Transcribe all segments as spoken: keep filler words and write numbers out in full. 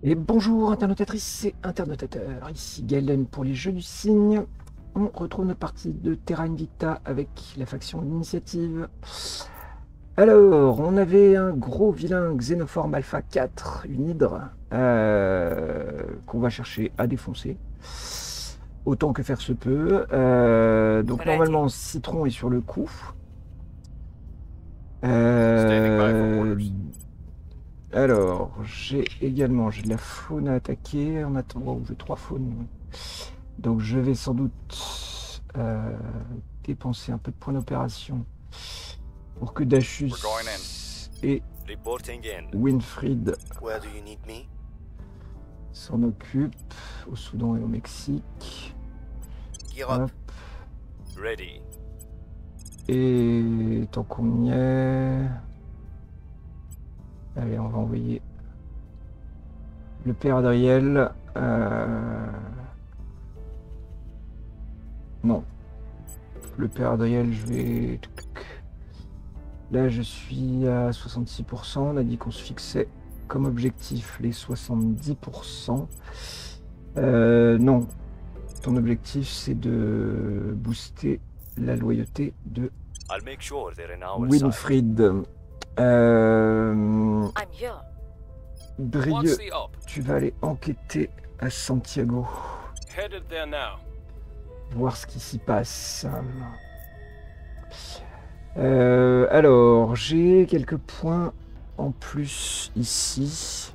Et bonjour internautatrices et internautateurs, ici Galen pour les Jeux du Cygne. On retrouve notre partie de Terra Invicta avec la faction Initiative. Alors, on avait un gros vilain Xénoforme Alpha quatre, une hydre, euh, qu'on va chercher à défoncer, autant que faire se peut. Euh, donc normalement, Citron est sur le coup. Euh, alors, j'ai également j'ai de la faune à attaquer. En attendant, j'ai trois faunes. Donc je vais sans doute euh, dépenser un peu de points d'opération pour que Dachus et Winfried s'en occupent au Soudan et au Mexique. Hop. Et tant qu'on y est... Allez, on va envoyer le père Adriel. Euh... Non. Le père Adriel, je vais... Là, je suis à soixante-six pour cent. On a dit qu'on se fixait comme objectif les soixante-dix pour cent. Euh, non. Ton objectif, c'est de booster la loyauté de Winfried. Euh... Brieux, tu vas aller enquêter à Santiago. Voir ce qui s'y passe. Euh, alors, j'ai quelques points en plus ici.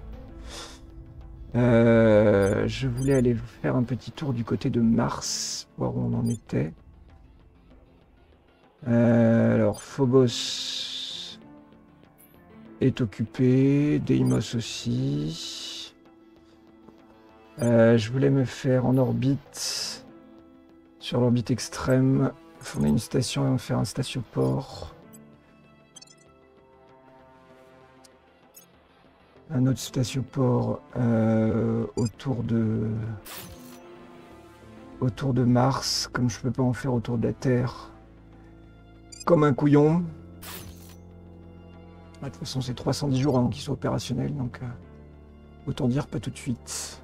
Euh, je voulais aller faire un petit tour du côté de Mars, voir où on en était. Euh, alors, Phobos est occupé, Deimos aussi. Euh, je voulais me faire en orbite, sur l'orbite extrême, fonder une station et faire un statioport. Un autre statioport euh, autour de autour de Mars, comme je peux pas en faire autour de la Terre. Comme un couillon. De toute façon, c'est trois cent dix jours avant qu'il soit opérationnel, donc euh, autant dire pas tout de suite.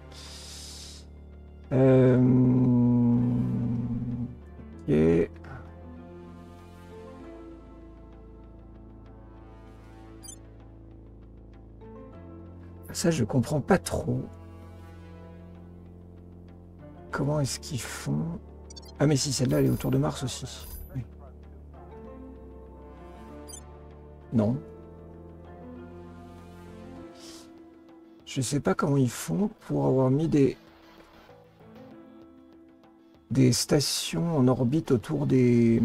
Euh... Et... Ça, je comprends pas trop. Comment est-ce qu'ils font? Ah mais si, celle-là, elle est autour de Mars aussi. Oui. Non. Je sais pas comment ils font pour avoir mis des... des stations en orbite autour des...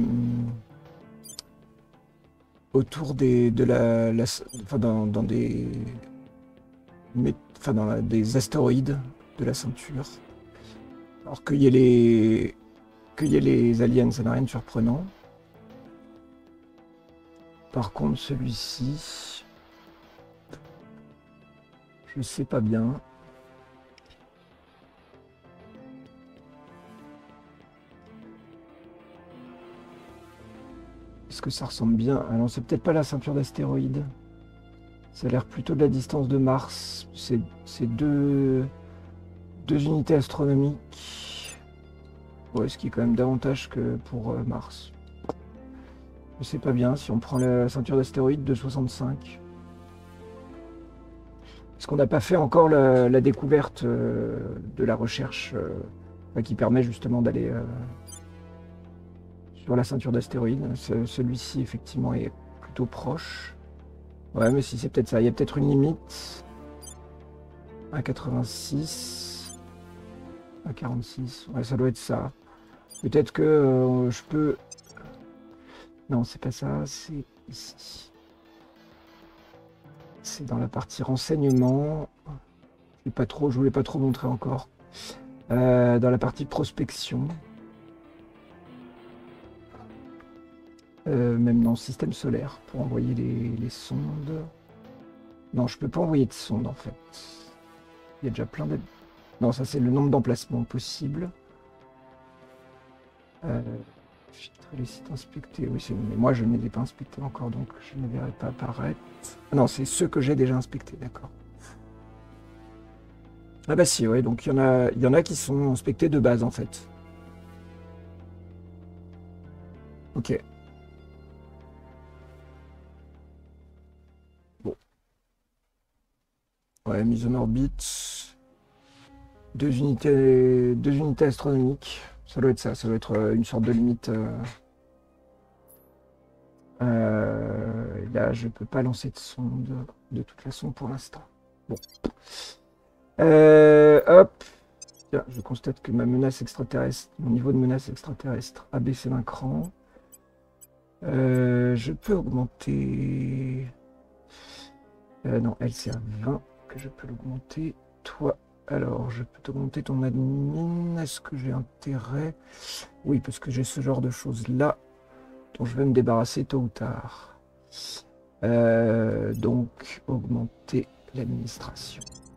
autour des... de la... la... enfin, dans, dans des... Mais, enfin, dans la, des astéroïdes de la ceinture. Alors qu'il y ait les... qu'il y ait les aliens, ça n'a rien de surprenant. Par contre, celui-ci... je sais pas bien. Est-ce que ça ressemble bien? Ah non, c'est peut-être pas la ceinture d'astéroïdes. Ça a l'air plutôt de la distance de Mars. C'est deux, deux unités astronomiques. Ouais, ce qui est quand même davantage que pour euh, Mars. Je sais pas bien si on prend la ceinture d'astéroïdes de soixante-cinq. Est-ce qu'on n'a pas fait encore la, la découverte euh, de la recherche euh, qui permet justement d'aller euh, sur la ceinture d'astéroïdes? Ce, Celui-ci, effectivement, est plutôt proche. Ouais, mais si c'est peut-être ça. Il y a peut-être une limite. un virgule quatre-vingt-six. un virgule quarante-six. Ouais, ça doit être ça. Peut-être que euh, je peux... Non, c'est pas ça. C'est ici. C'est dans la partie renseignement. Je pas trop, je voulais pas trop montrer encore. Euh, dans la partie prospection. Euh, même dans le système solaire, pour envoyer les, les sondes. Non, je peux pas envoyer de sondes, en fait. Il y a déjà plein de... Non, ça, c'est le nombre d'emplacements possibles. Euh, filtrer les sites inspectés. Oui, mais moi, je ne les ai pas inspectés encore, donc je ne les verrai pas apparaître. Ah non, c'est ceux que j'ai déjà inspectés, d'accord. Ah bah si, ouais, donc il y en a, il y en a qui sont inspectés de base en fait. Ok. Bon. Ouais, mise en orbite. Deux unités, deux unités astronomiques. Ça doit être ça, ça doit être euh, une sorte de limite. Euh... Euh... Là, je peux pas lancer de sonde de toute façon pour l'instant. Bon. Euh, hop. Tiens, je constate que ma menace extraterrestre, mon niveau de menace extraterrestre a baissé d'un cran. Euh, je peux augmenter... Euh, non, elle c'est à vingt que je peux l'augmenter. Toi, alors, je peux t'augmenter ton admin. Est-ce que j'ai intérêt? Oui, parce que j'ai ce genre de choses-là dont je vais me débarrasser tôt ou tard. Euh, donc, augmenter l'administration.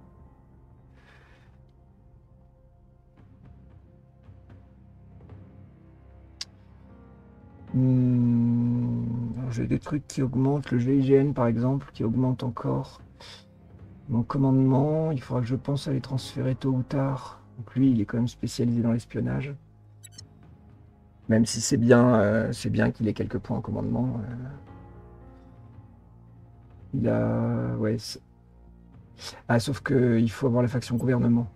Hmm, j'ai des trucs qui augmentent, le G I G N par exemple, qui augmente encore mon commandement. Il faudra que je pense à les transférer tôt ou tard. Donc lui, il est quand même spécialisé dans l'espionnage. Même si c'est bien, euh, c'est bien qu'il ait quelques points en commandement. Euh, il a... Ouais. Ah, sauf qu'il faut avoir la faction gouvernement.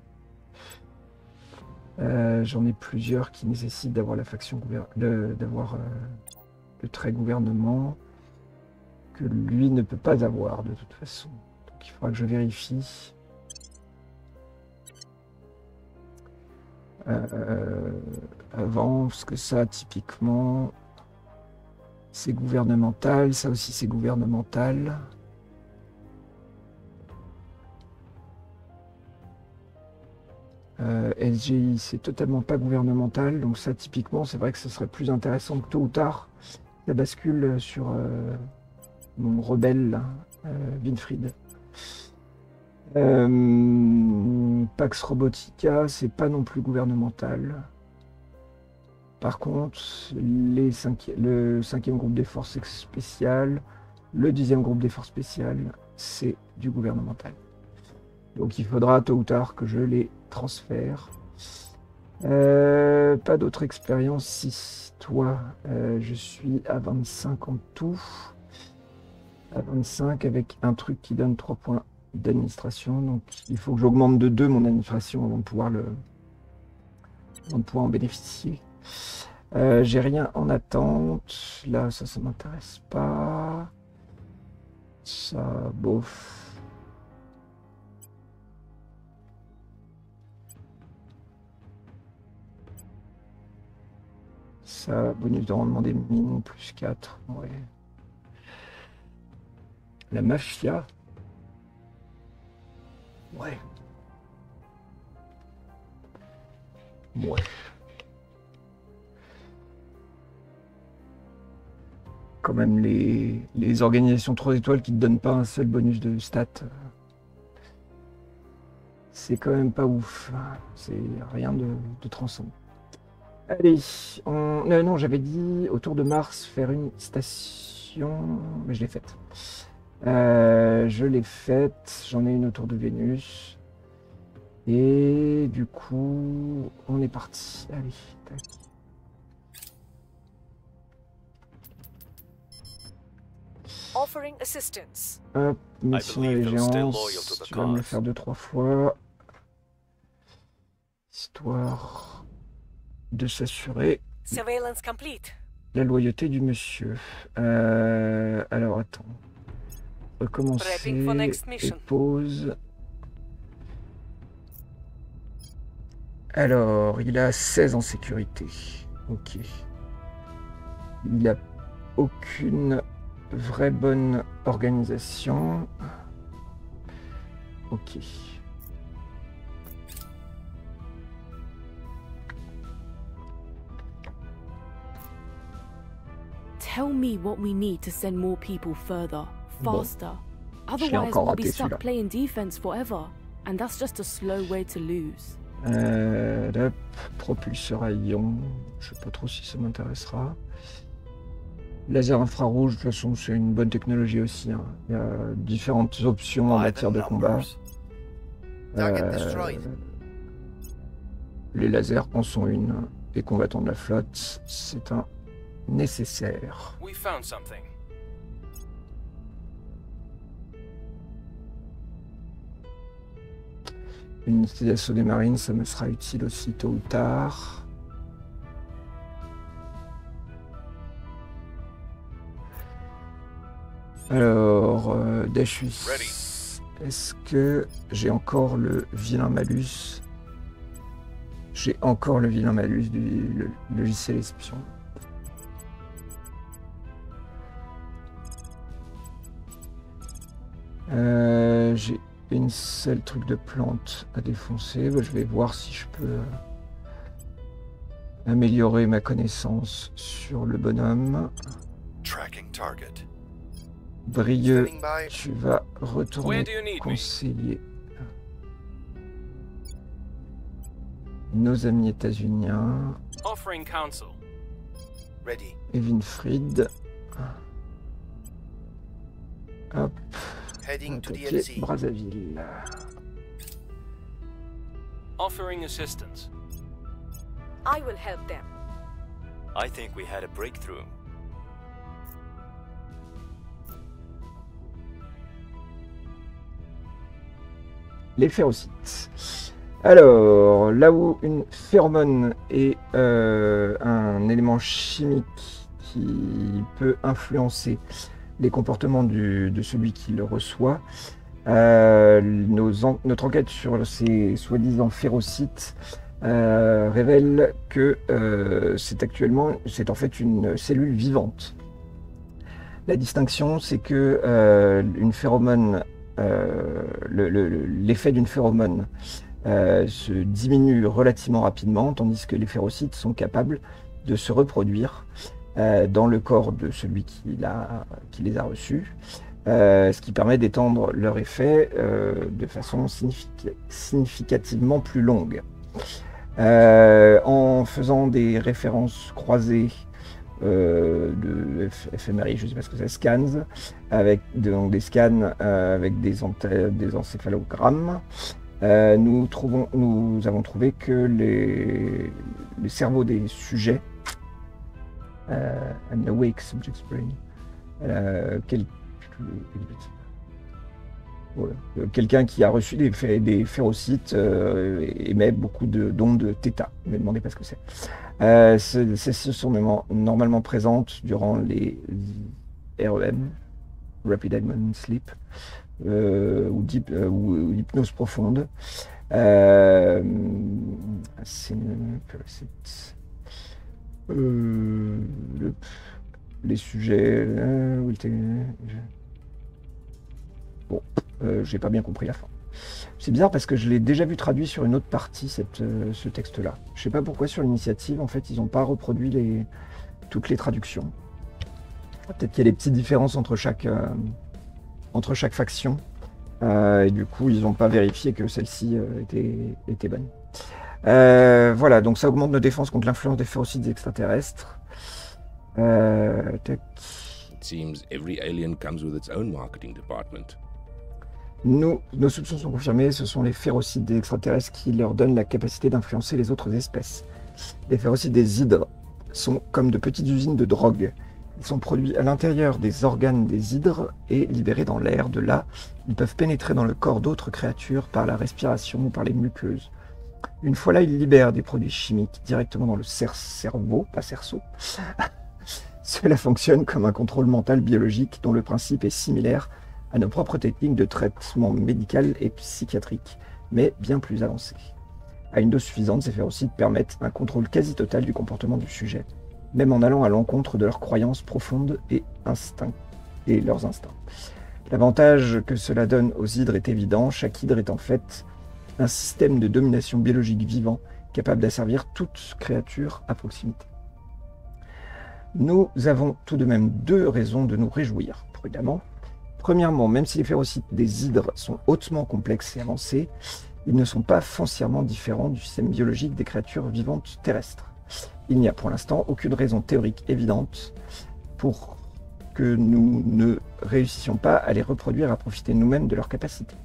Euh, J'en ai plusieurs qui nécessitent d'avoir la faction gouvernement, d'avoir euh, le trait gouvernement, que lui ne peut pas avoir de toute façon. Donc il faudra que je vérifie. Euh, avant, parce que ça, typiquement, c'est gouvernemental. Ça aussi, c'est gouvernemental. Euh, S G I, c'est totalement pas gouvernemental. Donc ça, typiquement, c'est vrai que ce serait plus intéressant que tôt ou tard, ça bascule sur euh, mon rebelle, là, euh, Winfried. Euh, Pax Robotica, c'est pas non plus gouvernemental. Par contre, les cinqui... le cinquième groupe des forces spéciales, le dixième groupe des forces spéciales, c'est du gouvernemental. Donc il faudra tôt ou tard que je les transfère. Euh, pas d'autre expérience. Si toi, euh, je suis à vingt-cinq en tout. À vingt-cinq avec un truc qui donne trois points d'administration. Donc il faut que j'augmente de deux mon administration avant de pouvoir, le... avant de pouvoir en bénéficier. Euh, j'ai rien en attente. Là, ça, ça m'intéresse pas. Ça, bof. Ça, bonus de rendement des mines, plus quatre. Ouais. La mafia. Ouais. Ouais. Quand même les, les organisations trois étoiles qui ne te donnent pas un seul bonus de stats. C'est quand même pas ouf. C'est rien de, de transcendant. Allez, on... non, non j'avais dit autour de Mars faire une station, mais je l'ai faite. Euh, je l'ai faite, j'en ai une autour de Vénus. Et du coup, on est parti. Allez, tac. Offering assistance. Hop, mission allégeance. Tu vas me le faire deux, trois fois. Histoire de s'assurer Surveillance complete. La loyauté du monsieur. Euh, alors, attends. Recommencer et pause. Alors, il a seize en sécurité. Ok. Il n'a aucune vraie bonne organisation. Ok. Tell me what we need to send more people further, faster. Bon. Otherwise, we'll be stuck playing defense forever, and that's just a slow way to lose. Euh, là, propulseur à ion, je sais pas trop si ça m'intéressera. Laser infrarouge, de toute façon, c'est une bonne technologie aussi. Hein. Il y a différentes options en matière de combat. Target Euh, destroyed. les lasers en sont une. Et combattants de la flotte, c'est un nécessaire. We found something. Une unité d'assaut des marines, ça me sera utile aussi tôt ou tard. Alors, euh, Dashus, est-ce que j'ai encore le vilain malus? J'ai encore le vilain malus du le- logiciel espion. Euh, j'ai une seule truc de plante à défoncer. Bah, je vais voir si je peux euh, améliorer ma connaissance sur le bonhomme. Tracking target. Brieux, Standing by. tu vas Where retourner do you need me? conseiller nos amis états-uniens Offering counsel. Ready. et Winfried. Hop, Heading to the L attaquer C. Brazzaville. Offering assistance. I will help them. I think we had a breakthrough. Les phérocites. Alors, là où une phéromone est euh, un élément chimique qui peut influencer les comportements du- de celui qui le reçoit, euh, nos en- notre enquête sur ces soi-disant phérocites euh, révèle que euh, c'est actuellement, c'est en fait une cellule vivante. La distinction, c'est que euh, une phéromone, euh, le- le- le- l'effet d'une phéromone euh, se diminue relativement rapidement, tandis que les phérocites sont capables de se reproduire euh, dans le corps de celui qui, l'a- qui les a reçus, euh, ce qui permet d'étendre leur effet euh, de façon signific- significativement plus longue. Euh, en faisant des références croisées euh, de F- F M R I, je ne sais pas ce que c'est, scans, avec de- donc des scans euh, avec des, enta- des encéphalogrammes, euh, nous, trouvons, nous avons trouvé que les, les cerveaux des sujets, euh, an awake subject's brain, euh, quel- voilà. Euh, quelqu'un qui a reçu des, phé- des phérocites euh, émet beaucoup de d'ondes θ. Ne me demandez pas ce que c'est. Euh, ce- Celles-ci sont normalement- normalement présentes durant les R E M, Rapid Eye Movement Sleep, euh, ou, deep- euh, ou- ou hypnose profonde. Euh, c'est une phérocite. Euh, le- les sujets. euh, will take- Bon, euh, j'ai pas bien compris la fin. C'est bizarre parce que je l'ai déjà vu traduit sur une autre partie, cette, euh, ce texte-là. Je sais pas pourquoi sur l'initiative, en fait, ils n'ont pas reproduit les, toutes les traductions. Peut-être qu'il y a des petites différences entre chaque, euh, entre chaque faction. Euh, et du coup, ils n'ont pas vérifié que celle-ci euh, était, était bonne. Euh, voilà, donc ça augmente nos défenses contre l'influence des phérocites extraterrestres. Euh, tac. It seems every alien comes with its own marketing department. Nous, nos soupçons sont confirmés, ce sont les phérocites des extraterrestres qui leur donnent la capacité d'influencer les autres espèces. Les phérocites des hydres sont comme de petites usines de drogue. Ils sont produits à l'intérieur des organes des hydres et libérés dans l'air. De là, ils peuvent pénétrer dans le corps d'autres créatures par la respiration ou par les muqueuses. Une fois là, ils libèrent des produits chimiques directement dans le cer- cerveau, pas cerceau. Cela fonctionne comme un contrôle mental biologique dont le principe est similaire à nos propres techniques de traitement médical et psychiatrique, mais bien plus avancées. À une dose suffisante, ces phérocites permettent un contrôle quasi total du comportement du sujet, même en allant à l'encontre de leurs croyances profondes et, instincts, et leurs instincts. L'avantage que cela donne aux hydres est évident, chaque hydre est en fait un système de domination biologique vivant capable d'asservir toute créature à proximité. Nous avons tout de même deux raisons de nous réjouir, prudemment. Premièrement, même si les phérocites des hydres sont hautement complexes et avancés, ils ne sont pas foncièrement différents du système biologique des créatures vivantes terrestres. Il n'y a pour l'instant aucune raison théorique évidente pour que nous ne réussissions pas à les reproduire et à profiter nous-mêmes de leurs capacités.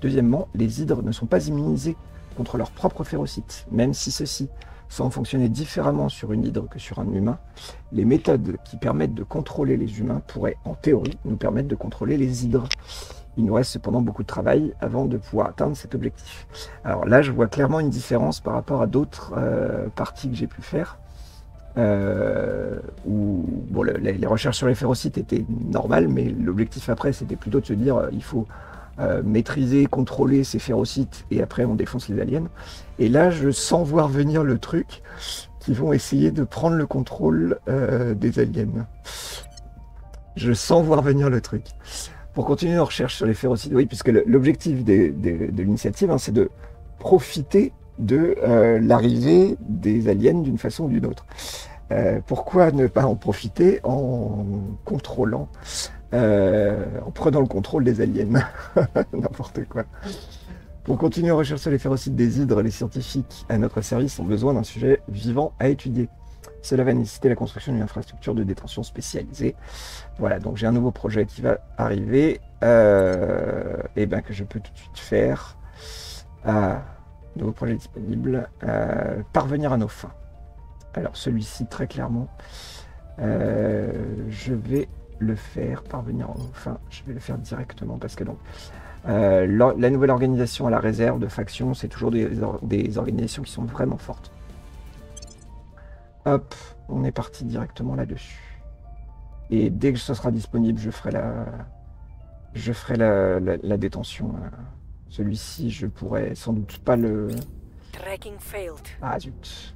Deuxièmement, les hydres ne sont pas immunisés contre leur propre férocyte, même si ceux-ci semblent fonctionner différemment sur une hydre que sur un humain. Les méthodes qui permettent de contrôler les humains pourraient, en théorie, nous permettre de contrôler les hydres. Il nous reste cependant beaucoup de travail avant de pouvoir atteindre cet objectif. Alors là, je vois clairement une différence par rapport à d'autres euh, parties que j'ai pu faire. Euh, où bon, le, les, les recherches sur les férocytes étaient normales, mais l'objectif après, c'était plutôt de se dire euh, il faut euh, maîtriser, contrôler ces férocytes, et après on défonce les aliens. Et là, je sens voir venir le truc qui vont essayer de prendre le contrôle euh, des aliens. Je sens voir venir le truc. Pour continuer nos recherches sur les férocytes, oui, puisque l'objectif des, des, de l'initiative, hein, c'est de profiter de euh, l'arrivée des aliens d'une façon ou d'une autre. Euh, pourquoi ne pas en profiter en contrôlant, euh, en prenant le contrôle des aliens? N'importe quoi. Pour continuer à rechercher les férocytes des hydres, les scientifiques à notre service ont besoin d'un sujet vivant à étudier. Cela va nécessiter la construction d'une infrastructure de détention spécialisée. Voilà, donc j'ai un nouveau projet qui va arriver, euh, et ben que je peux tout de suite faire. Ah, nouveau projet disponible. Euh, parvenir à nos fins. Alors celui-ci, très clairement, euh, je vais le faire, parvenir à nos fins. Je vais le faire directement parce que donc, euh, la, la nouvelle organisation à la réserve de factions, c'est toujours des, des organisations qui sont vraiment fortes. Hop, on est parti directement là-dessus. Et dès que ce sera disponible, je ferai la, je ferai la, la, la détention. Celui-ci, je pourrais sans doute pas le... Tracking failed. Ah zut.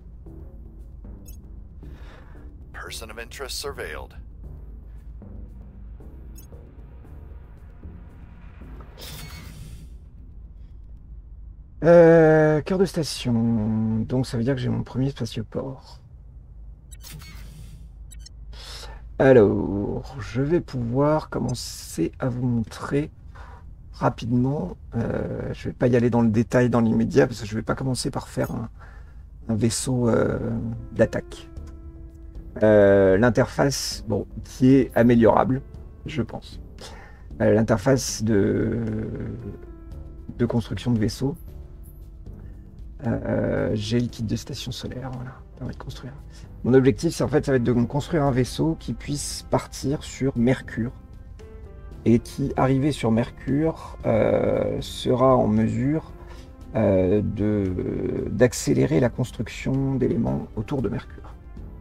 Person of interest surveilled. Euh, cœur de station. Donc ça veut dire que j'ai mon premier spatioport. Alors, je vais pouvoir commencer à vous montrer rapidement. Euh, je ne vais pas y aller dans le détail dans l'immédiat parce que je ne vais pas commencer par faire un, un vaisseau euh, d'attaque. Euh, L'interface, bon, qui est améliorable, je pense. Euh, L'interface de, de construction de vaisseau. Euh, j'ai le kit de station solaire, voilà, permet de construire. Mon objectif, c'est en fait, ça va être de construire un vaisseau qui puisse partir sur Mercure et qui, arrivé sur Mercure, euh, sera en mesure euh, de d'accélérer la construction d'éléments autour de Mercure.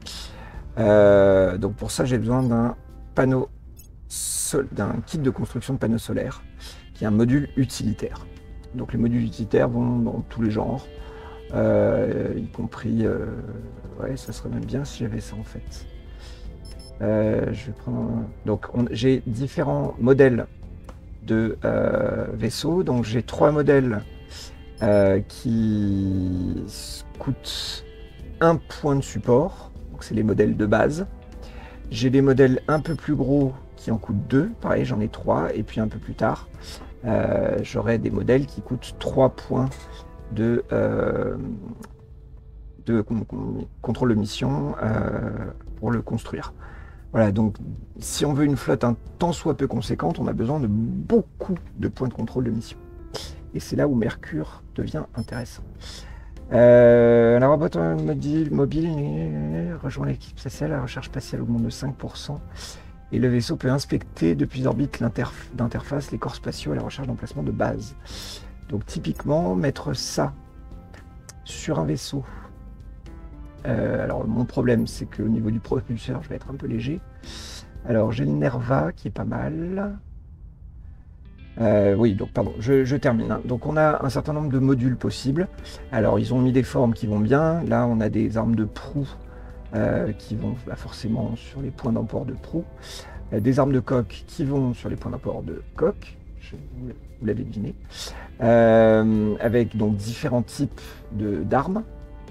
Euh, donc pour ça, j'ai besoin d'un panneau, d'un kit de construction de panneaux solaires, qui est un module utilitaire. Donc les modules utilitaires vont dans tous les genres. Euh, y compris, euh, ouais, ça serait même bien si j'avais ça en fait. Euh, je vais prendre, un... donc j'ai différents modèles de euh, vaisseaux. Donc j'ai trois modèles euh, qui coûtent un point de support. Donc c'est les modèles de base. J'ai des modèles un peu plus gros qui en coûtent deux. Pareil, j'en ai trois. Et puis un peu plus tard, euh, j'aurai des modèles qui coûtent trois points de, euh, de con contrôle de mission euh, pour le construire. Voilà, donc si on veut une flotte un tant soit peu conséquente, on a besoin de beaucoup de points de contrôle de mission. Et c'est là où Mercure devient intéressant. Euh, la robot mobile, mobile rejoint l'équipe spatiale, la recherche spatiale augmente de cinq pour cent. Et le vaisseau peut inspecter depuis orbite d'interface les corps spatiaux à la recherche d'emplacement de base. Donc typiquement, mettre ça sur un vaisseau. Euh, alors mon problème, c'est qu'au niveau du propulseur, je vais être un peu léger. Alors j'ai le Nerva qui est pas mal. Euh, oui, donc pardon, je, je termine. Hein. Donc on a un certain nombre de modules possibles. Alors ils ont mis des formes qui vont bien. Là on a des armes de proue euh, qui vont bah, forcément sur les points d'emport de proue. Euh, des armes de coque qui vont sur les points d'emport de coque. Je, vous l'avez deviné. Euh, avec donc différents types d'armes.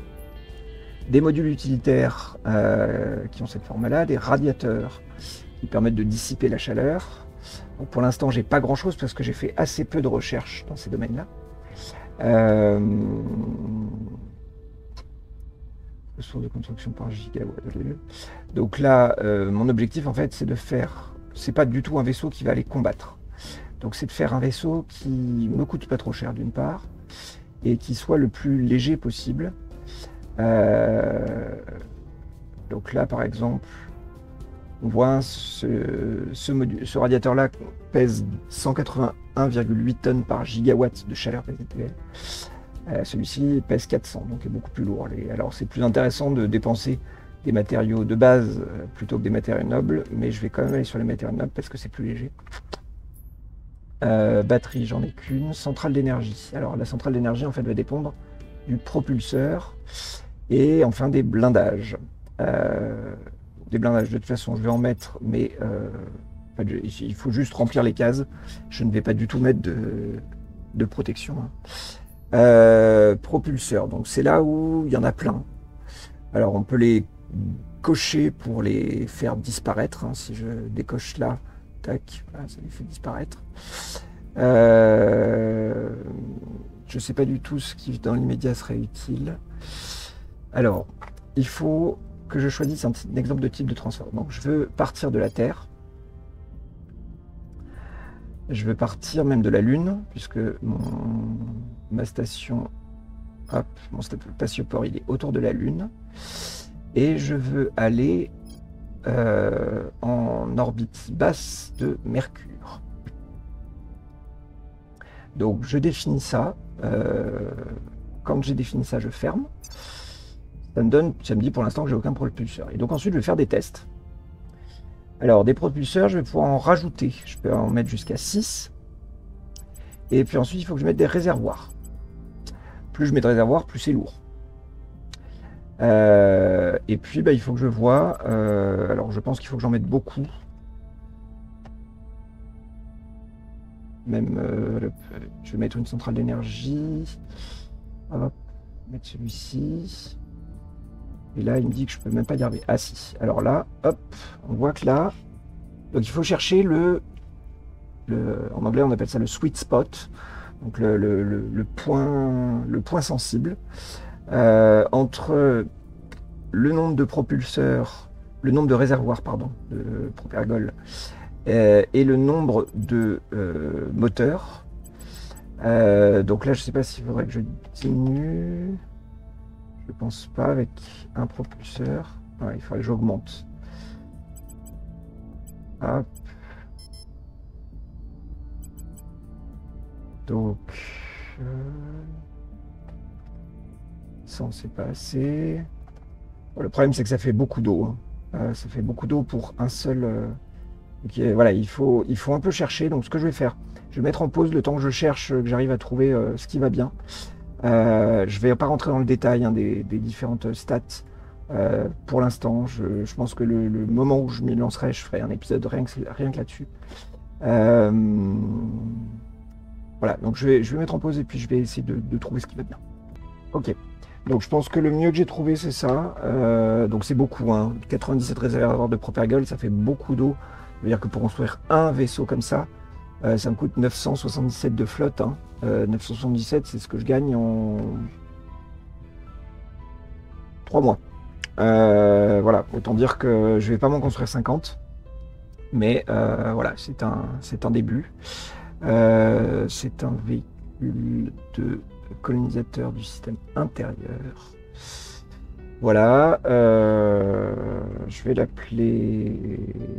Des modules utilitaires euh, qui ont cette forme-là. Des radiateurs qui permettent de dissiper la chaleur. Donc pour l'instant, j'ai pas grand-chose parce que j'ai fait assez peu de recherches dans ces domaines-là. Euh... Ressources de construction par gigawatt. Donc là, euh, mon objectif, en fait, c'est de faire... C'est pas du tout un vaisseau qui va aller combattre. Donc c'est de faire un vaisseau qui me coûte pas trop cher d'une part, et qui soit le plus léger possible. Euh, donc là par exemple, on voit ce, ce, module, ce radiateur-là pèse cent quatre-vingt-un virgule huit tonnes par gigawatt de chaleur P Z T L. Euh, Celui-ci pèse quatre cents, donc est beaucoup plus lourd. Alors c'est plus intéressant de dépenser des matériaux de base euh, plutôt que des matériaux nobles, mais je vais quand même aller sur les matériaux nobles parce que c'est plus léger. Euh, batterie, j'en ai qu'une. Centrale d'énergie. Alors la centrale d'énergie en fait va dépendre du propulseur et enfin des blindages. Euh, des blindages de toute façon je vais en mettre, mais euh, il faut juste remplir les cases. Je ne vais pas du tout mettre de, de protection. Hein. Euh, propulseur, donc c'est là où il y en a plein. Alors on peut les cocher pour les faire disparaître. Hein. Si je décoche là, tac, voilà, ça les fait disparaître. Euh, je ne sais pas du tout ce qui dans l'immédiat serait utile. Alors, il faut que je choisisse un, un exemple de type de transfert. Donc je veux partir de la Terre. Je veux partir même de la Lune, puisque mon, ma station, hop, mon spatioport il est autour de la Lune. Et je veux aller euh, en orbite basse de Mercure. Donc je définis ça. Euh, quand j'ai défini ça, je ferme. Ça me donne, ça me dit pour l'instant que j'ai aucun propulseur. Et donc ensuite je vais faire des tests. Alors des propulseurs, je vais pouvoir en rajouter. Je peux en mettre jusqu'à six. Et puis ensuite il faut que je mette des réservoirs. Plus je mets de réservoirs, plus c'est lourd. Euh, et puis bah, il faut que je vois. Euh, alors je pense qu'il faut que j'en mette beaucoup. Même euh, le, je vais mettre une centrale d'énergie. On va mettre celui-ci. Et là, il me dit que je peux même pas y arriver. Ah si. Alors là, hop, on voit que là, donc il faut chercher le, le en anglais on appelle ça le sweet spot, donc le, le, le, le point, le point sensible euh, entre le nombre de propulseurs, le nombre de réservoirs pardon, de Propergol euh, et le nombre de euh, moteurs. Euh, donc là, je sais pas s'il faudrait que je diminue. Je pense pas avec un propulseur. Ouais, il faudrait que j'augmente. Hop. Donc euh... cent c'est pas assez. Bon, le problème c'est que ça fait beaucoup d'eau. Hein. Euh, ça fait beaucoup d'eau pour un seul. Euh... Okay, voilà, il faut, il faut un peu chercher. Donc ce que je vais faire, je vais mettre en pause le temps que je cherche, que j'arrive à trouver euh, ce qui va bien. Euh, je ne vais pas rentrer dans le détail hein, des, des différentes stats euh, pour l'instant. Je, je pense que le, le moment où je m'y lancerai, je ferai un épisode rien que, rien que là-dessus. Euh, voilà, donc je vais, je vais mettre en pause et puis je vais essayer de, de trouver ce qui va bien. Ok, donc je pense que le mieux que j'ai trouvé c'est ça. Euh, donc c'est beaucoup, hein. quatre-vingt-dix-sept réservoirs de Propergol, ça fait beaucoup d'eau. Ça veut dire que pour construire un vaisseau comme ça, Euh, ça me coûte neuf cent soixante-dix-sept de flotte. Hein. Euh, neuf cent soixante-dix-sept, c'est ce que je gagne en trois mois. Euh, voilà, autant dire que je vais pas m'en construire cinquante. Mais euh, voilà, c'est un, c'est un début. Euh, c'est un véhicule de colonisateur du système intérieur. Voilà. Euh, je vais l'appeler...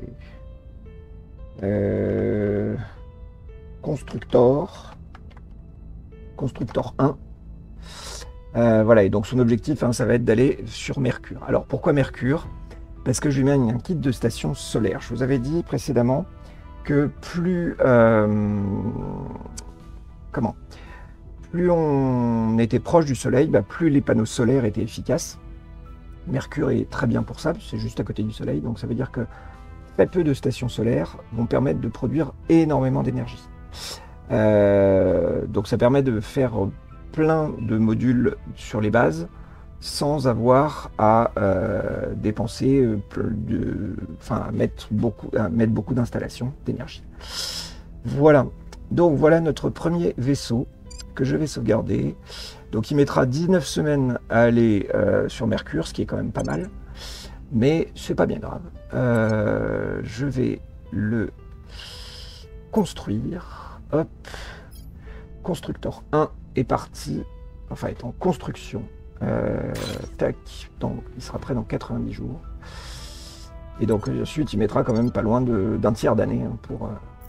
Euh... Constructor, Constructor un. Euh, voilà, et donc son objectif, hein, ça va être d'aller sur Mercure. Alors pourquoi Mercure? Parce que je lui mets un kit de station solaire. Je vous avais dit précédemment que plus euh, comment plus on était proche du Soleil, bah, plus les panneaux solaires étaient efficaces. Mercure est très bien pour ça, c'est juste à côté du Soleil, donc ça veut dire que très peu de stations solaires vont permettre de produire énormément d'énergie. Euh, donc ça permet de faire plein de modules sur les bases sans avoir à euh, dépenser, euh, de, enfin mettre beaucoup, à mettre beaucoup d'installations d'énergie. Voilà, donc voilà notre premier vaisseau que je vais sauvegarder. Donc il mettra dix-neuf semaines à aller euh, sur Mercure, ce qui est quand même pas mal, mais c'est pas bien grave. Euh, je vais le construire. hop. Constructeur un est parti, enfin est en construction. Euh, tac, donc il sera prêt dans quatre-vingt-dix jours. Et donc ensuite il mettra quand même pas loin d'un tiers d'année hein, pour, euh,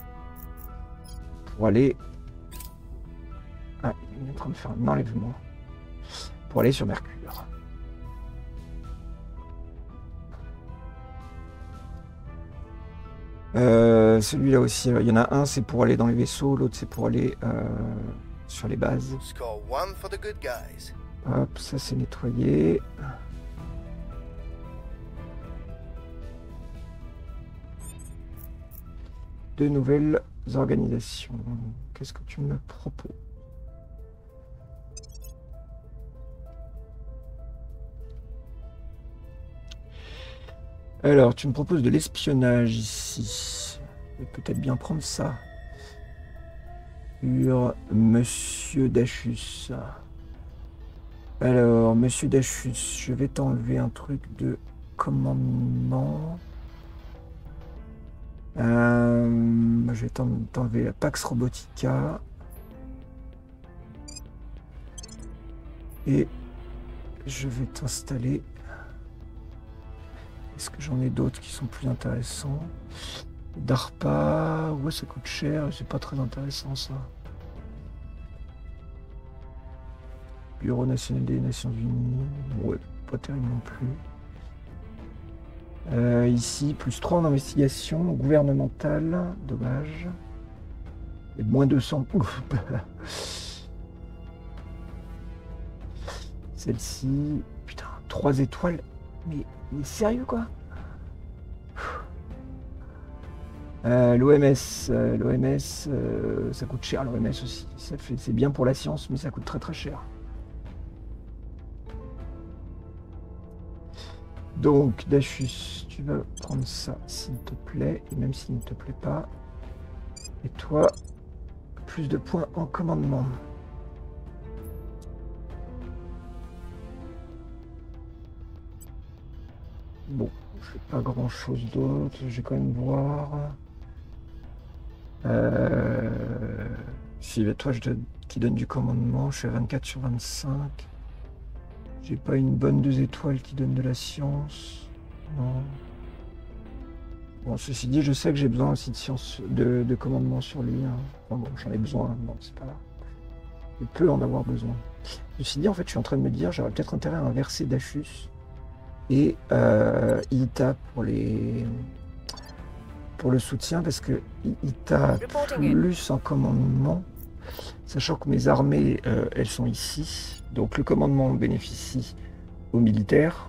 pour aller... Ah, il est en train de faire un enlèvement. Pour aller sur Mercure. Euh, celui-là aussi, il y en a un c'est pour aller dans les vaisseaux, l'autre c'est pour aller euh, sur les bases. Score one for the good guys. Hop, ça c'est nettoyé. De nouvelles organisations. Qu'est-ce que tu me proposes? Alors, tu me proposes de l'espionnage ici. Je vais peut-être bien prendre ça. Sur Monsieur Dachus. Alors, Monsieur Dachus, je vais t'enlever un truc de commandement. Euh, je vais t'enlever la Pax Robotica. Et je vais t'installer... Est-ce que j'en ai d'autres qui sont plus intéressants? DARPA, ouais ça coûte cher, c'est pas très intéressant ça. Bureau national des Nations Unies, ouais, pas terrible non plus. Euh, ici, plus trois en investigation gouvernementale, dommage. Et moins deux cents. Celle-ci, putain, trois étoiles. Mais, mais sérieux quoi? euh, L'O M S, euh, l'O M S, euh, ça coûte cher l'O M S aussi. Ça fait, c'est bien pour la science, mais ça coûte très très cher. Donc, Dachus, tu vas prendre ça s'il te plaît, et même s'il ne te plaît pas. Et toi, plus de points en commandement. Bon, je fais pas grand chose d'autre, je vais quand même voir. Euh... Si toi je te... qui donne du commandement, je suis à vingt-quatre sur vingt-cinq. J'ai pas une bonne deux étoiles qui donne de la science. Non. Bon, ceci dit, je sais que j'ai besoin aussi de science, de, de commandement sur lui. Hein. Enfin, bon, j'en ai besoin, bon, c'est pas là. Je peux en avoir besoin. Ceci dit, en fait, je suis en train de me dire, j'aurais peut-être intérêt à inverser Dachus. Et euh, I T A pour les pour le soutien parce que I T A plus en commandement, sachant que mes armées euh, elles sont ici, donc le commandement bénéficie aux militaires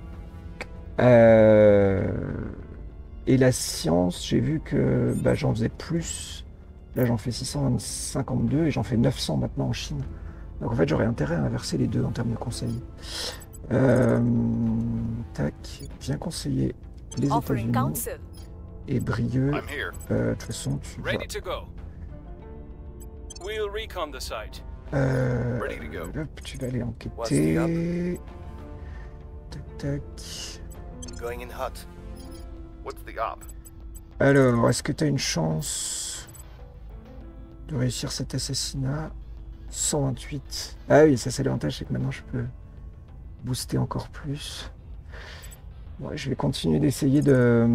euh, et la science, j'ai vu que bah, j'en faisais plus, là j'en fais six cent cinquante-deux et j'en fais neuf cents maintenant en Chine, donc en fait j'aurais intérêt à inverser les deux en termes de conseils. Euh, tac, bien conseiller les États-Unis et Brieux. Euh, de toute façon, tu vas... Ready to go. We'll recon the site. Euh, Ready to go. Hop, tu vas aller enquêter. Tac, tac. Going in hot. What's the op? Alors, est-ce que tu as une chance de réussir cet assassinat? Cent vingt-huit. Ah oui, ça c'est l'avantage, c'est que maintenant je peux booster encore plus. Bon, je vais continuer d'essayer de...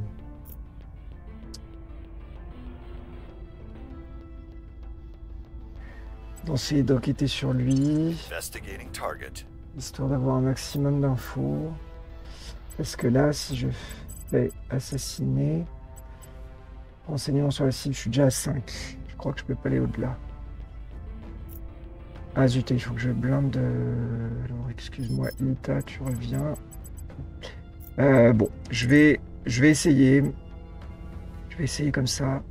d'essayer d'enquêter sur lui. Investigating target. Histoire d'avoir un maximum d'infos. Parce que là, si je fais assassiner... Renseignement sur la cible, je suis déjà à cinq. Je crois que je peux pas aller au-delà. Ah zut, il faut que je blinde... Alors, excuse-moi, Ita, tu reviens. Euh, bon, je vais, je vais essayer. Je vais essayer comme ça.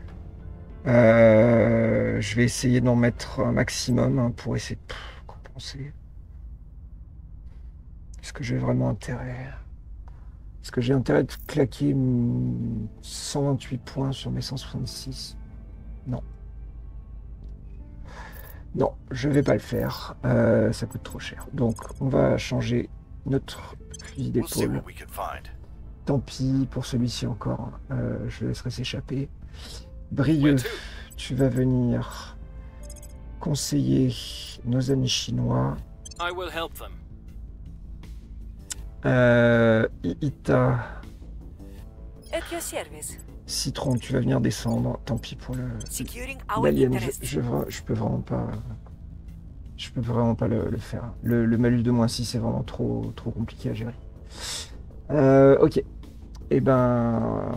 Euh, je vais essayer d'en mettre un maximum hein, pour essayer de pff, compenser. Est-ce que j'ai vraiment intérêt? Est-ce que j'ai intérêt de claquer cent vingt-huit points sur mes cent soixante-six? Non. Non, je vais pas le faire. Euh, ça coûte trop cher. Donc, on va changer notre fusil We'll see d'épaule. what we can find. Tant pis pour celui-ci encore. Euh, je le laisserai s'échapper. Brieux, tu vas venir conseiller nos amis chinois. I will help them. Euh, Ita, At your service. Citron, tu vas venir descendre. Tant pis pour le Securing our l'alien. Je, interests. je, je peux vraiment pas. Je peux vraiment pas le, le faire. Le, le malus de moins six c'est vraiment trop, trop compliqué à gérer. Euh, ok. Et ben.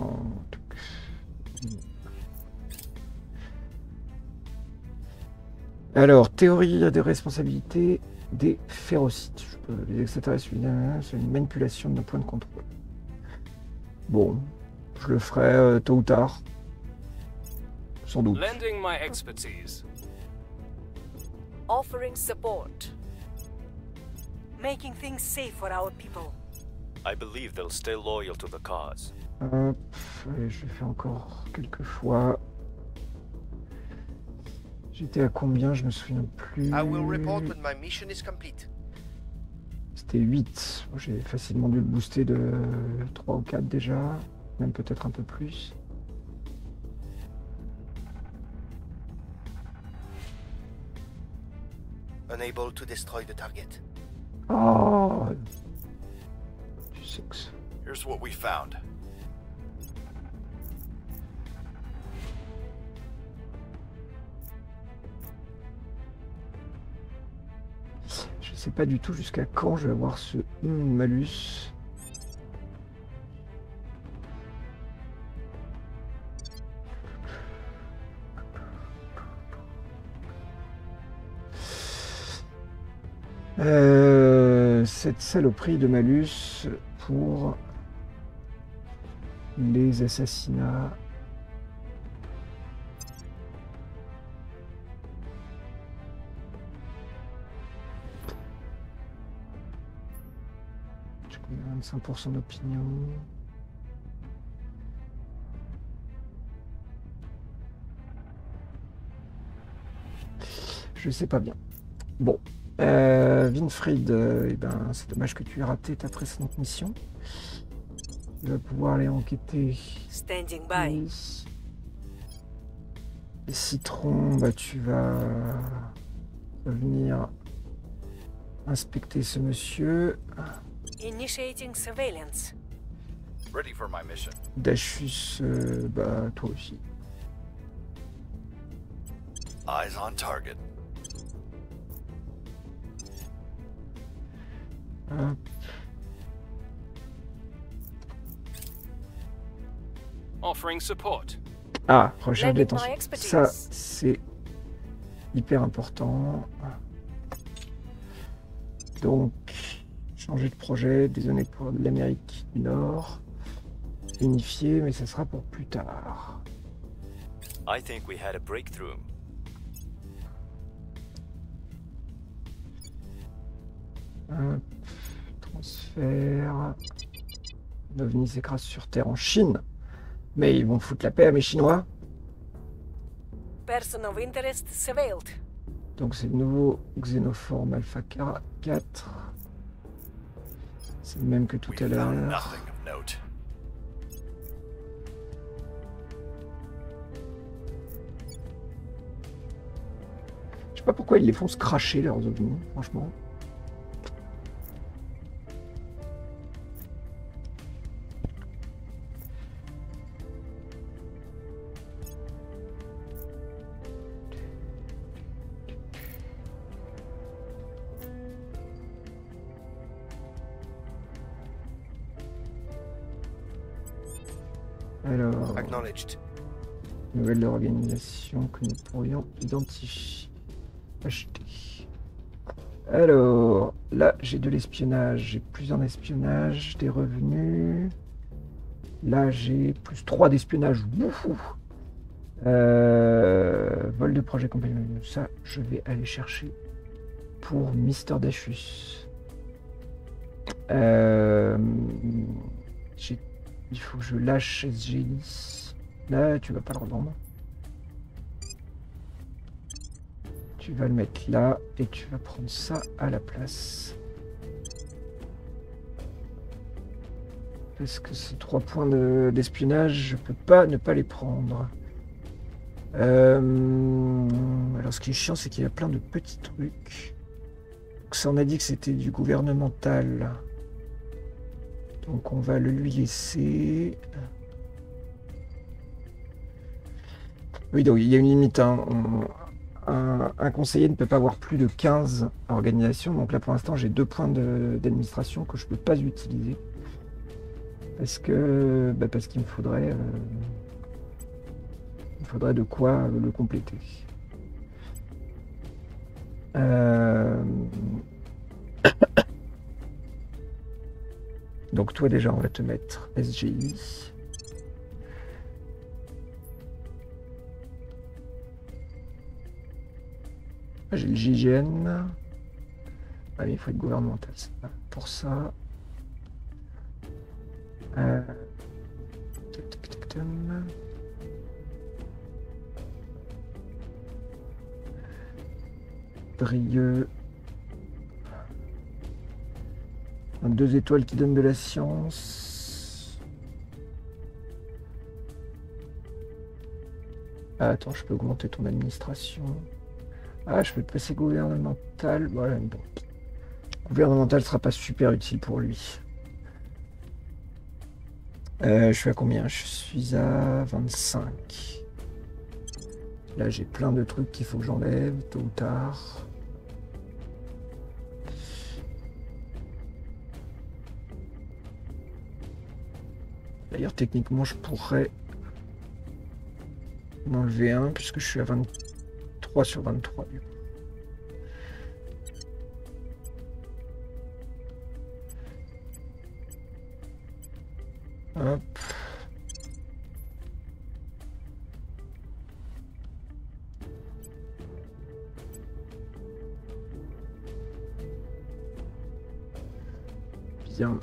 Alors, théorie de responsabilité des férocites. Je peux, les extraterrestres, c'est une manipulation de nos points de contrôle. Bon, je le ferai euh, tôt ou tard. Sans doute. Lending my expertise. Offering support. Making things safe for our people. I believe they'll stay loyal to the cause. Hop, allez, je vais faire encore quelques fois. J'étais à combien? Je me souviens plus. I will report when my mission is complete. C'était huit. J'ai facilement dû le booster de trois ou quatre déjà. Même peut-être un peu plus. Unable to destroy the target. Oh, du sexe. Here's what we found. Je sais pas du tout jusqu'à quand je vais avoir ce hum, malus. Euh, cette saloperie de malus pour les assassinats. J'ai combien? vingt-cinq pour cent d'opinion. Je sais pas bien. Bon. Euh, Winfried, euh, eh ben, c'est dommage que tu aies raté ta précédente mission. Tu vas pouvoir aller enquêter. Standing by. Et Citron, bah, tu vas venir inspecter ce monsieur. Initiating surveillance. Ready for my mission. Dachus, euh, bah, toi aussi. Eyes on target. Hop. Offering support. Ah, recherche Lending détention. my expertise. Ça, c'est hyper important. Donc, changer de projet, désolé pour l'Amérique du Nord. Unifié, mais ça sera pour plus tard. I think we had a breakthrough. Hop, transfert. L'OVNI s'écrase sur Terre en Chine. Mais ils vont foutre la paix à mes Chinois. Person of interest surveilled. Donc c'est le nouveau Xénoforme Alpha quatre. C'est le même que tout We à found l'heure. nothing of note. Je sais pas pourquoi ils les font se cracher leurs ovnis, franchement. Alors, Acknowledged. nouvelle organisation que nous pourrions identifier. Acheter. Alors, là, j'ai de l'espionnage. J'ai plusieurs d'espionnage, des revenus. Là, j'ai plus trois d'espionnage. Wouhou. Euh, vol de projet compagnon. Ça, je vais aller chercher pour Mister Dachus. Euh, j'ai Il faut que je lâche S G L. Là, tu vas pas le revendre. Tu vas le mettre là et tu vas prendre ça à la place. Parce que ces trois points de- d'espionnage, je peux pas ne pas les prendre. Euh, alors ce qui est chiant, c'est qu'il y a plein de petits trucs. Donc ça, on a dit que c'était du gouvernemental. Donc on va le lui laisser. Oui, donc il y a une limite. Hein. On- Un, un conseiller ne peut pas avoir plus de quinze organisations. Donc là, pour l'instant, j'ai deux points de- d'administration que je ne peux pas utiliser. Parce que bah, parce qu'il me faudrait euh, il me faudrait de quoi le compléter. Euh, Donc toi déjà, on va te mettre S G I. Ah, j'ai le J G N. Ah, mais il faut être gouvernemental, c'est pas pour ça. Euh... tac, tac, tac, tac. Brieux. Deux étoiles qui donnent de la science. Ah, attends, je peux augmenter ton administration. Ah, je peux te passer gouvernemental. Voilà, bon. Gouvernemental sera pas super utile pour lui. Euh, je suis à combien? Je suis à vingt-cinq. Là, j'ai plein de trucs qu'il faut que j'enlève, tôt ou tard. D'ailleurs, techniquement, je pourrais m'enlever un, puisque je suis à vingt-trois sur vingt-trois. Du coup. Hop. Bien.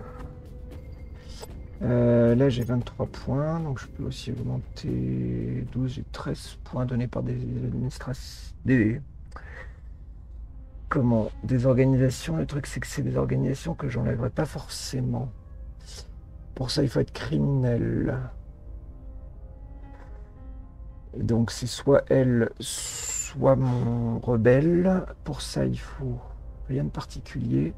Euh, là j'ai vingt-trois points, donc je peux aussi augmenter douze, j'ai treize points donnés par des administrations, des comment, des organisations. Le truc c'est que c'est des organisations que j'enlèverai pas forcément. Pour ça il faut être criminel. Donc c'est soit elle, soit mon rebelle. Pour ça il faut rien de particulier.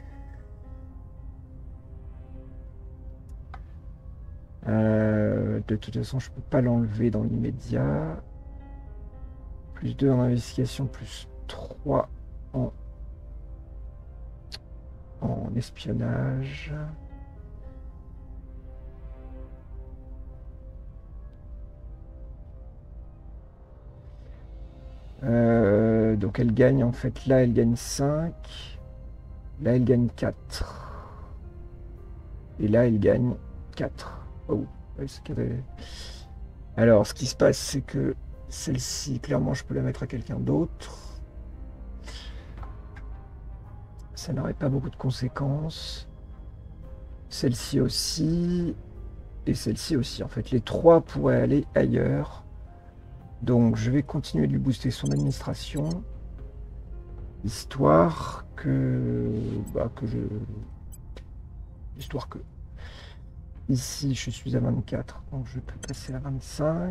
Euh, de toute façon, je peux pas l'enlever dans l'immédiat. Plus deux en investigation, plus trois en, en espionnage. Euh, donc elle gagne, en fait, là elle gagne cinq. Là elle gagne quatre. Et là elle gagne quatre. Oh, ouais, c'est qu'il y avait- Alors, ce qui se passe, c'est que celle-ci, clairement, je peux la mettre à quelqu'un d'autre. Ça n'aurait pas beaucoup de conséquences. Celle-ci aussi. Et celle-ci aussi. En fait, les trois pourraient aller ailleurs. Donc, je vais continuer de lui booster son administration. Histoire que... Bah, que je... Histoire que... Ici, je suis à vingt-quatre, donc je peux passer à vingt-cinq.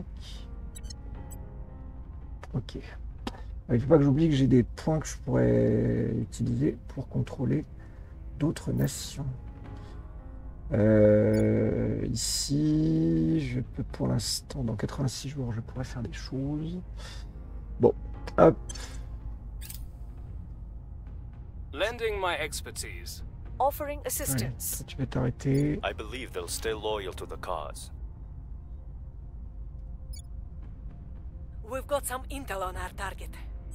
Ok. Il ne faut pas que j'oublie que j'ai des points que je pourrais utiliser pour contrôler d'autres nations. Euh, ici, je peux pour l'instant, dans quatre-vingt-six jours, je pourrais faire des choses. Bon, hop. Lending my expertise. Offering Ouais, assistance. toi, tu vas t'arrêter. I believe they'll stay loyal to the cause. We've got some intel on our target.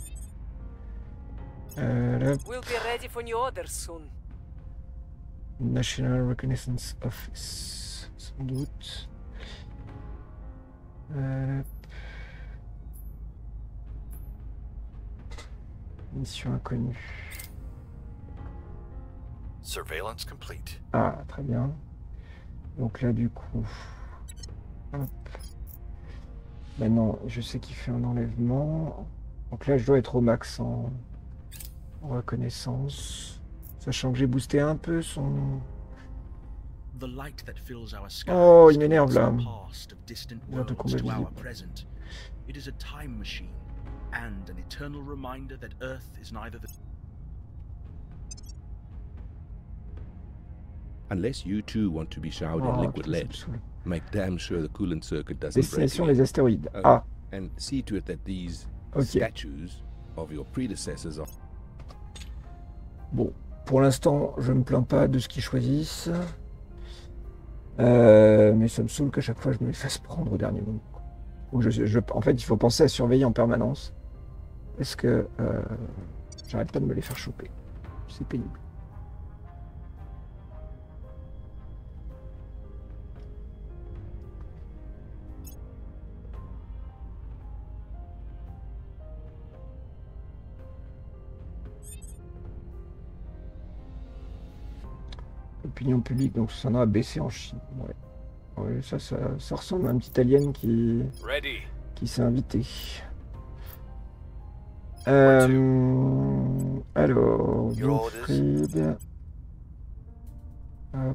Euh, là, We'll be ready for new orders soon. National Reconnaissance Office, sans doute. Euh, Mission inconnue. Surveillance complete. Ah, très bien. Donc là, du coup... Hop. Maintenant, je sais qu'il fait un enlèvement. Donc là, je dois être au max en, en reconnaissance. Sachant que j'ai boosté un peu son... The light that fills our skies Oh, il m'énerve, là. connects the past of distant Merde de worlds to combat our visible. present, It is a time machine and an eternal reminder that Earth is neither the... Unless you too want to be showered in Oh, liquid putain, ça me lead, saoule. make damn sure the coolant circuit doesn't break Destination again. les astéroïdes. Oh, Ah, and see to it that these ok. statues of your predecessors are... Bon, pour l'instant, je me plains pas de ce qu'ils choisissent. Euh, mais ça me saoule qu'à chaque fois je me les fasse prendre au dernier moment. Ou je, je- en fait, il faut penser à surveiller en permanence. Parce que euh, j'arrête pas de me les faire choper. C'est pénible. Opinion publique, donc ça en a baissé en Chine. Ouais. Ouais, ça, ça, ça ressemble à un petit alien qui, Ready. qui s'est invité. Euh, alors, Your orders. Wilfried. Hop,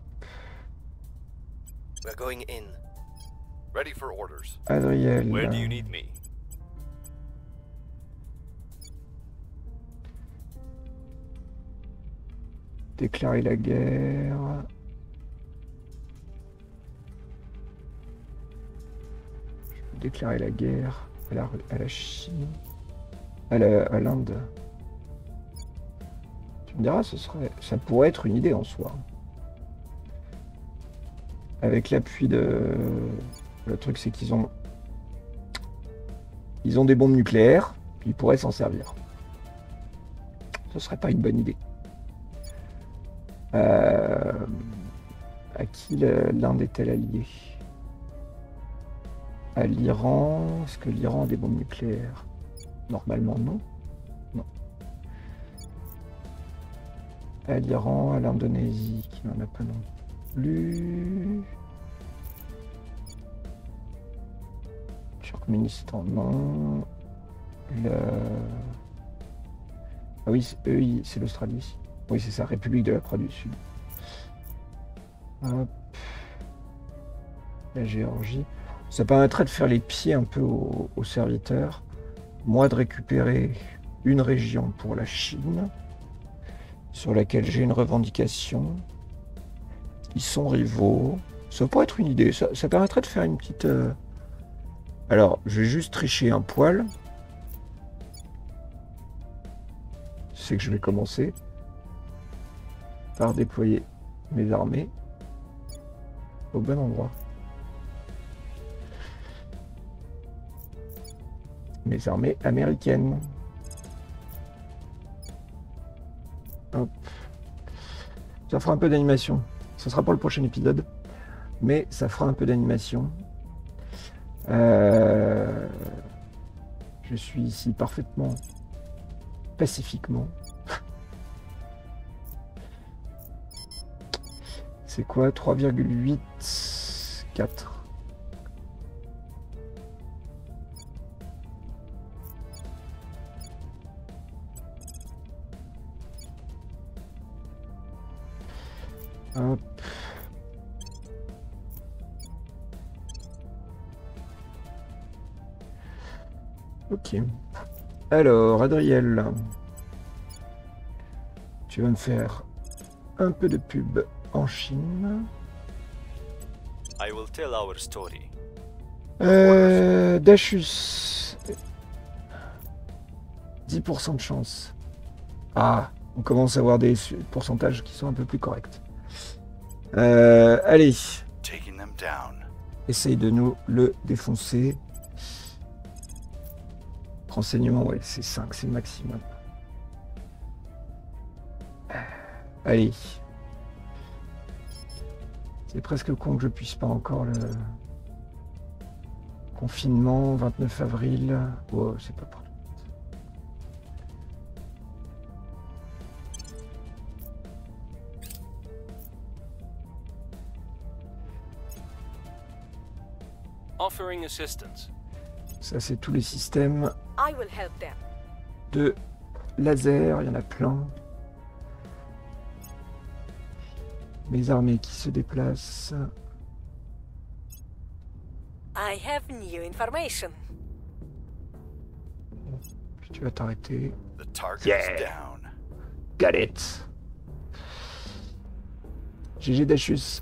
We're going in. Ready for orders. Adriel. Where do you need me? Déclarer la guerre. Je vais déclarer la guerre à la, à la Chine, à la- à l'Inde. Tu me diras, ce serait, ça pourrait être une idée en soi. Avec l'appui de... Le truc, c'est qu'ils ont... Ils ont des bombes nucléaires, puis ils pourraient s'en servir. Ce serait pas une bonne idée. Euh, à qui le- l'Inde est-elle alliée? À l'Iran? Est-ce que l'Iran a des bombes nucléaires? Normalement, non. Non. À l'Iran, à l'Indonésie, qui n'en a pas non plus. Turkménistan, non. Le... Ah oui, c'est- eux, ils- c'est l'Australie. Oui, c'est ça, République de la Croix du Sud. Hop. La Géorgie. Ça permettrait de faire les pieds un peu aux, aux serviteurs. Moi, de récupérer une région pour la Chine, sur laquelle j'ai une revendication. Ils sont rivaux. Ça pourrait être une idée. Ça, ça permettrait de faire une petite... euh, Alors, je vais juste tricher un poil. C'est que je vais commencer par déployer mes armées au bon endroit. Mes armées américaines. Hop. Ça fera un peu d'animation. Ce sera pour le prochain épisode, mais ça fera un peu d'animation. Euh, Je suis ici parfaitement, pacifiquement. C'est quoi? trois virgule huit quatre. Hop. Ok. Alors, Adriel, tu vas me faire un peu de pub en Chine. I will tell our story. Euh, Dachus. dix pour cent de chance. Ah, on commence à avoir des su- pourcentages qui sont un peu plus corrects. Euh, allez, Taking them down. essaye de nous le défoncer. Renseignement, ouais, c'est cinq, c'est le maximum. Allez. C'est presque con que je puisse pas encore le... Confinement, vingt-neuf avril. Oh, c'est pas pour... Offering assistance. Ça, c'est tous les systèmes I will help them. de laser, il y en a plein. Mes armées qui se déplacent. I have new information. Tu vas t'arrêter. The target Yeah. is down. Got it. G G Dachus.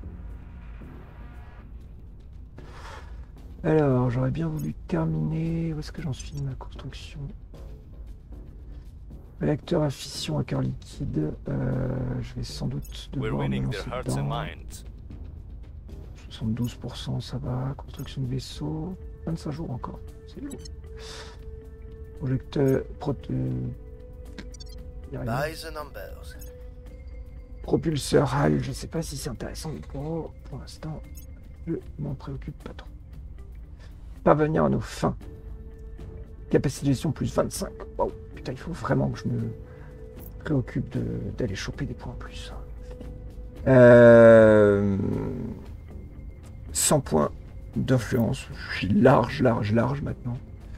Alors, j'aurais bien voulu terminer. Où est-ce que j'en suis de ma construction? Réacteur à fission à cœur liquide. Euh, je vais sans doute We're devoir me winning lancer their hearts and dedans. minds. soixante-douze pour cent, ça va. Construction de vaisseau. vingt-cinq jours encore. C'est lourd. Projecteur. Prote... y a rien. By the numbers. Propulseur H A L, je sais pas si c'est intéressant, mais pour, pour l'instant, je m'en préoccupe pas trop. Parvenir à nos fins. Capacité de gestion plus vingt-cinq. Waouh, putain, il faut vraiment que je me préoccupe de, d'aller choper des points en plus. Euh, cent points d'influence. Je suis large, large, large maintenant.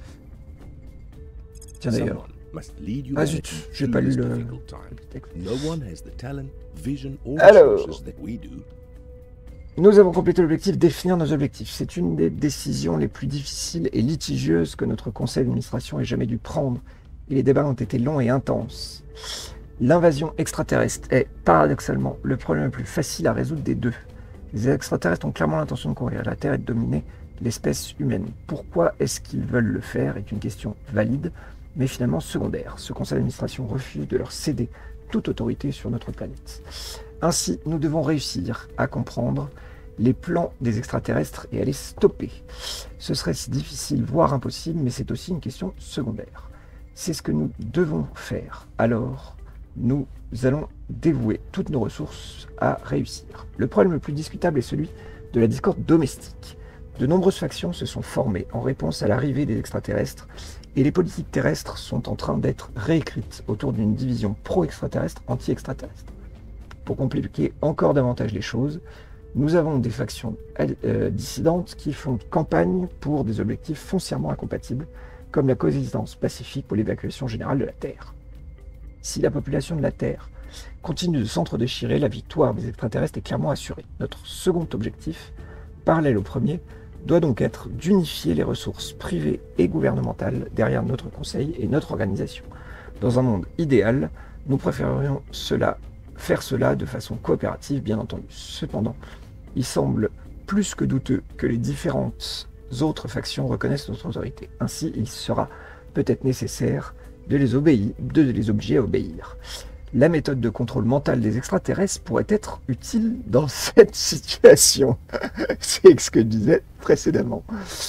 Tiens d'ailleurs. Someone must lead Ah humanity zut, j'ai through pas lu this le, difficult time. le petit texte. No one has the talent, vision, or Alors. resources that we do. Nous avons complété l'objectif, définir nos objectifs. C'est une des décisions les plus difficiles et litigieuses que notre conseil d'administration ait jamais dû prendre. Et les débats ont été longs et intenses. L'invasion extraterrestre est, paradoxalement, le problème le plus facile à résoudre des deux. Les extraterrestres ont clairement l'intention de conquérir la Terre et de dominer l'espèce humaine. Pourquoi est-ce qu'ils veulent le faire est une question valide, mais finalement secondaire. Ce conseil d'administration refuse de leur céder toute autorité sur notre planète. Ainsi, nous devons réussir à comprendre les plans des extraterrestres et à les stopper. Ce serait si difficile, voire impossible, mais c'est aussi une question secondaire. C'est ce que nous devons faire. Alors, nous allons dévouer toutes nos ressources à réussir. Le problème le plus discutable est celui de la discorde domestique. De nombreuses factions se sont formées en réponse à l'arrivée des extraterrestres et les politiques terrestres sont en train d'être réécrites autour d'une division pro-extraterrestre, anti-extraterrestre. Pour compliquer encore davantage les choses, nous avons des factions euh, dissidentes qui font campagne pour des objectifs foncièrement incompatibles, comme la coexistence pacifique ou l'évacuation générale de la Terre. Si la population de la Terre continue de s'entre-déchirer, la victoire des extraterrestres est clairement assurée. Notre second objectif, parallèle au premier, doit donc être d'unifier les ressources privées et gouvernementales derrière notre conseil et notre organisation. Dans un monde idéal, nous préférerions cela, faire cela de façon coopérative, bien entendu. Cependant, il semble plus que douteux que les différentes autres factions reconnaissent notre autorité. Ainsi, il sera peut-être nécessaire de les, obéir, de les obliger à obéir. La méthode de contrôle mental des extraterrestres pourrait être utile dans cette situation. C'est ce que je disais précédemment.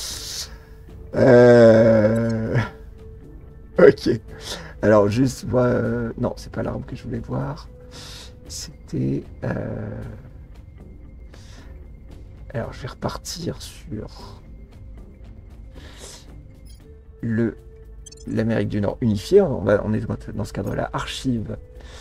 Euh... Ok. Alors, juste, moi, euh... non, c'est pas l'arbre que je voulais voir. C'était... Euh... Alors, je vais repartir sur le l'Amérique du Nord unifiée. On, va, on est dans ce cadre-là. Archive.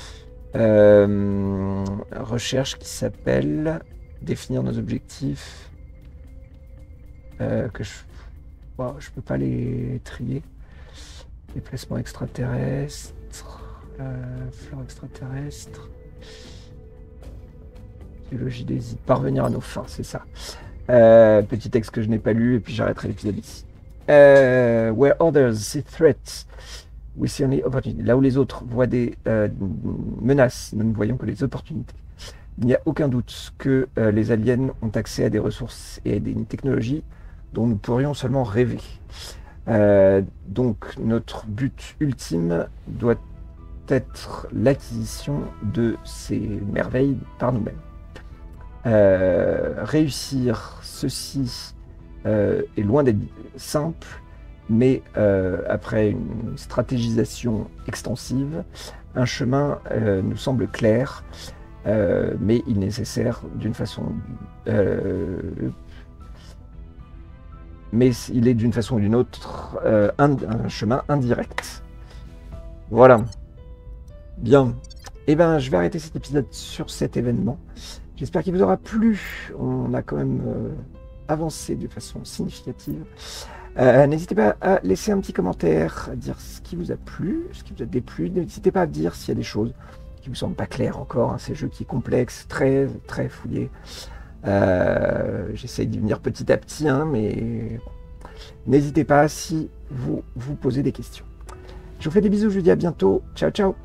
Euh, recherche qui s'appelle définir nos objectifs. Euh, que je wow, je peux pas les trier. Déplacement extraterrestre. Euh, flore extraterrestre. Biologie des îles. Parvenir à nos fins, c'est ça. Euh, petit texte que je n'ai pas lu et puis j'arrêterai l'épisode ici. Euh, where others see threats, we see only opportunities. Là où les autres voient des euh, menaces, nous ne voyons que les opportunités. Il n'y a aucun doute que euh, les aliens ont accès à des ressources et à des technologies dont nous pourrions seulement rêver. Euh, donc notre but ultime doit être l'acquisition de ces merveilles par nous-mêmes. Euh, réussir ceci euh, est loin d'être simple, mais euh, après une stratégisation extensive, un chemin euh, nous semble clair, euh, mais il est nécessaire d'une façon... Euh, mais il est d'une façon ou d'une autre euh, un, un chemin indirect. Voilà. Bien. Eh bien, je vais arrêter cet épisode sur cet événement. J'espère qu'il vous aura plu. On a quand même euh, avancé de façon significative. Euh, n'hésitez pas à laisser un petit commentaire, à dire ce qui vous a plu, ce qui vous a déplu. N'hésitez pas à dire s'il y a des choses qui vous semblent pas claires encore. Hein. C'est un jeu qui est complexe, très très fouillé. Euh, J'essaye d'y venir petit à petit, hein, mais n'hésitez pas si vous vous posez des questions. Je vous fais des bisous, je vous dis à bientôt. Ciao, ciao.